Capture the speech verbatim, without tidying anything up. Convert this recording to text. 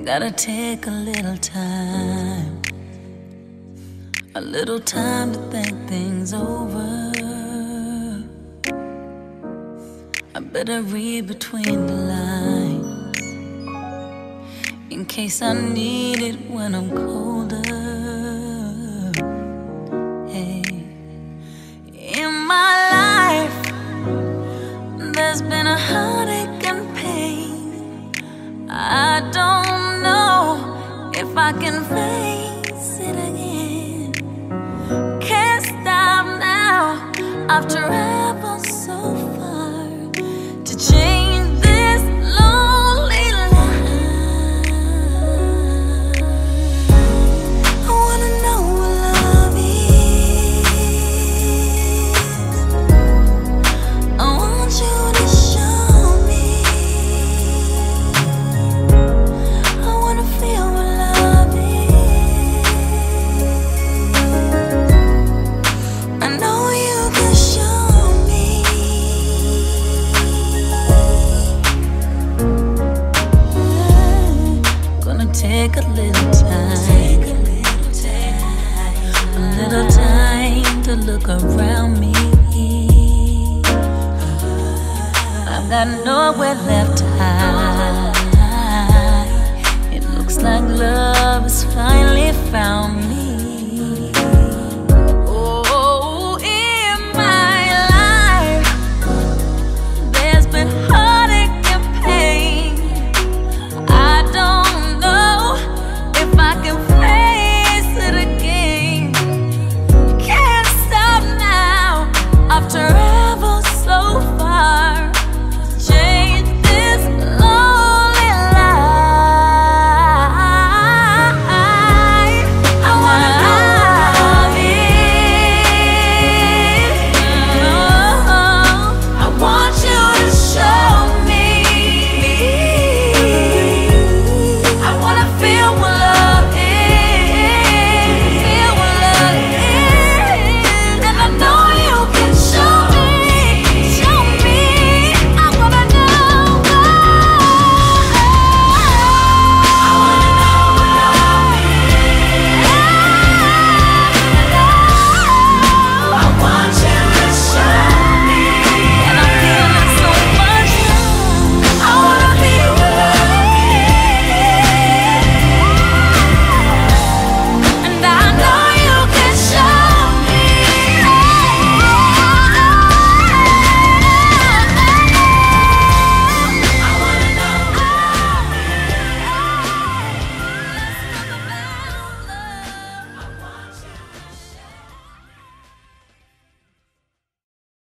Gotta take a little time, a little time to think things over. I better read between the lines in case I need it when I'm colder. Hey, in my life there's been a heartache and pain. I don't know if I can face it again. Can't stop now. I've traveled so far to change this lonely life. I wanna know what love is. I want you to show me. I wanna feel what love is. I know you can show me. Gonna take a little time, a little time to look around me. I've got nowhere left to hide.